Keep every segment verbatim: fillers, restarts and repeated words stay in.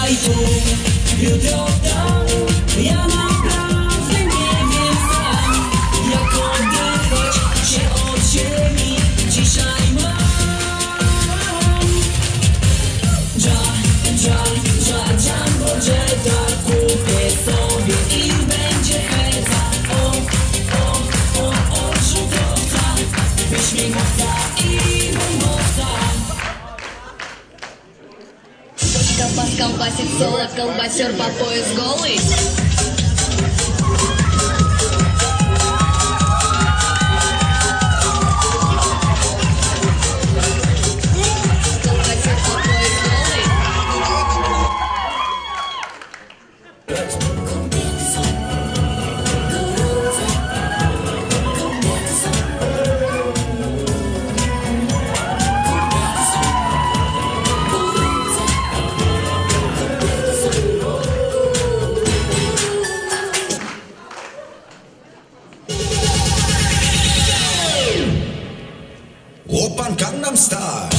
Dzisiaj tu, jutro tam. Ja naprawdę nie wiem sam, jak oderwać się od ziemi. Dzisiaj mam Dża, dża, dża, Jumbo Jetta. Kupię sobie i będzie heca. O, o, o, odrzutowca, wyśmigłowca i bombowca. Колбас колбасит соло, колбасер по пояс голый. Колбасер по пояс голый. Oppan Gangnam Style.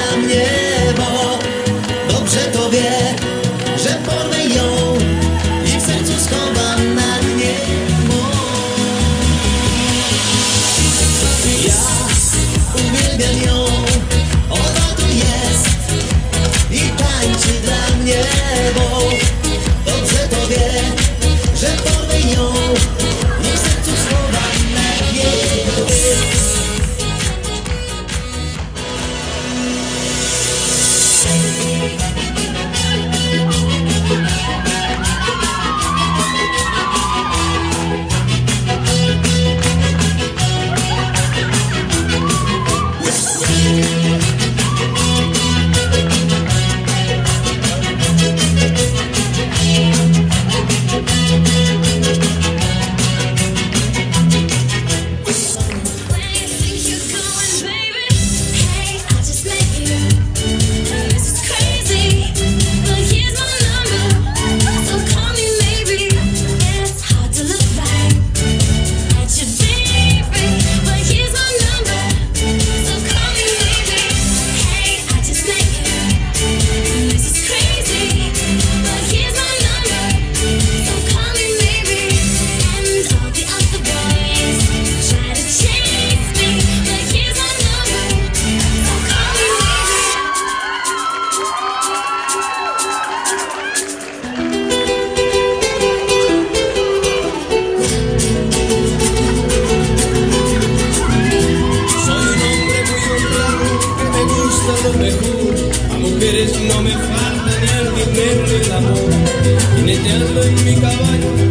dla mnie, bo dobrze to wie, że porwę ją i w sercu schowam na niebo. Ja uwielbiam ją, ona tu jest i tańczy dla mnie, bo dobrze to wie, że porwę ją i w sercu schowam na niebo. A mujeres no me faltan ni el dinero ni el amor, jineteando en mi caballo